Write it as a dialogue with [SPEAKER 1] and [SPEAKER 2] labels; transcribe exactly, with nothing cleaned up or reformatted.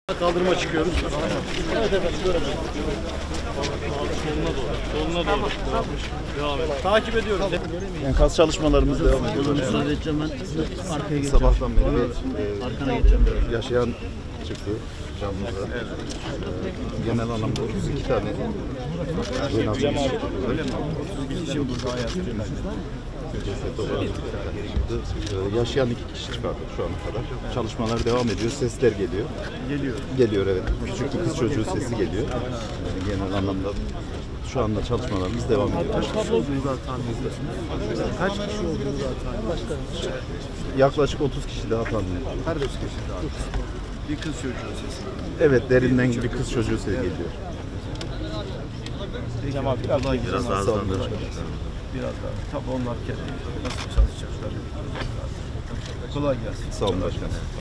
[SPEAKER 1] Kaldırıma çıkıyoruz. Evet efendim, böyle. Soluna doğru. Soluna doğru. Devam et. Takip ediyoruz.
[SPEAKER 2] Enkaz çalışmalarımız devam ediyor.
[SPEAKER 1] Müsaade edeceğim ben. Arkaya geçeceğim.
[SPEAKER 2] Sabahtan beri
[SPEAKER 1] e, arkana geçeceğim.
[SPEAKER 2] yaşayan çıktı canımıza. Evet. Genel anlamda otuz iki tane cenazemiz çıktı. Öyle mi?
[SPEAKER 1] Şimdi burada hayat
[SPEAKER 2] Ceset olarak çıktı. Yaşayan iki kişi çıkardı şu ana kadar. Çalışmalar devam ediyor. Sesler geliyor.
[SPEAKER 1] geliyor.
[SPEAKER 2] Geliyor evet. Küçük bir kız çocuğu sesi geliyor. Genel anlamda şu anda çalışmalarımız devam ediyor.
[SPEAKER 1] Kaç kişi olduğunu daha tahmin ediyorsunuz? Kaç kişi olduğunu daha tahmin ediyorsunuz?
[SPEAKER 2] Yaklaşık otuz kişi daha tahmin ediyor.
[SPEAKER 1] Her otuz kişi daha. Bir kız çocuğu sesi.
[SPEAKER 2] Evet, derinden bir kız çocuğu sesi geliyor.
[SPEAKER 1] Cemal biraz daha
[SPEAKER 2] Biraz daha hızlandır.
[SPEAKER 1] Biraz daha. Tabii onlar kendi nasıl çalışacaklar. Kolay gelsin.
[SPEAKER 2] Sağ olun başkanım.